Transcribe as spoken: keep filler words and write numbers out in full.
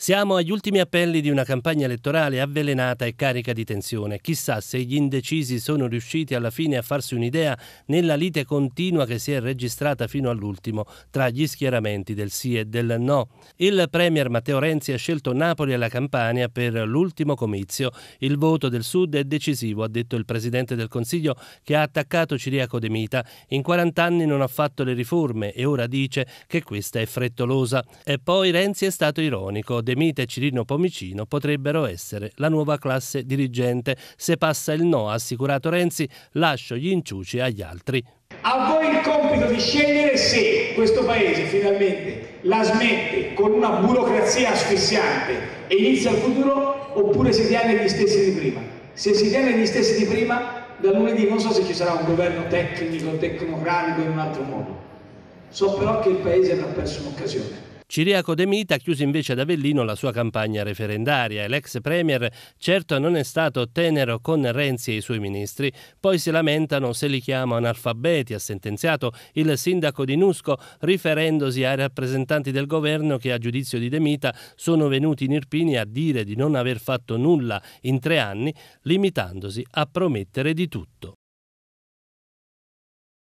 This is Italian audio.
Siamo agli ultimi appelli di una campagna elettorale avvelenata e carica di tensione. Chissà se gli indecisi sono riusciti alla fine a farsi un'idea nella lite continua che si è registrata fino all'ultimo tra gli schieramenti del sì e del no. Il premier Matteo Renzi ha scelto Napoli e la Campania per l'ultimo comizio. Il voto del Sud è decisivo, ha detto il presidente del Consiglio, che ha attaccato Ciriaco De Mita. In quaranta anni non ha fatto le riforme e ora dice che questa è frettolosa. E poi Renzi è stato ironico. De Mita e Cirino Pomicino potrebbero essere la nuova classe dirigente. Se passa il no, ha assicurato Renzi, lascio gli inciuci agli altri. A voi il compito di scegliere se questo Paese finalmente la smette con una burocrazia asfissiante e inizia il futuro, oppure si tiene gli stessi di prima. Se si tiene gli stessi di prima, da lunedì non so se ci sarà un governo tecnico, tecnocratico in un altro modo. So però che il Paese avrà perso un'occasione. Ciriaco De Mita ha chiuso invece ad Avellino la sua campagna referendaria e l'ex premier certo non è stato tenero con Renzi e i suoi ministri. Poi si lamentano se li chiama analfabeti, ha sentenziato il sindaco di Nusco, riferendosi ai rappresentanti del governo che a giudizio di De Mita sono venuti in Irpinia a dire di non aver fatto nulla in tre anni, limitandosi a promettere di tutto.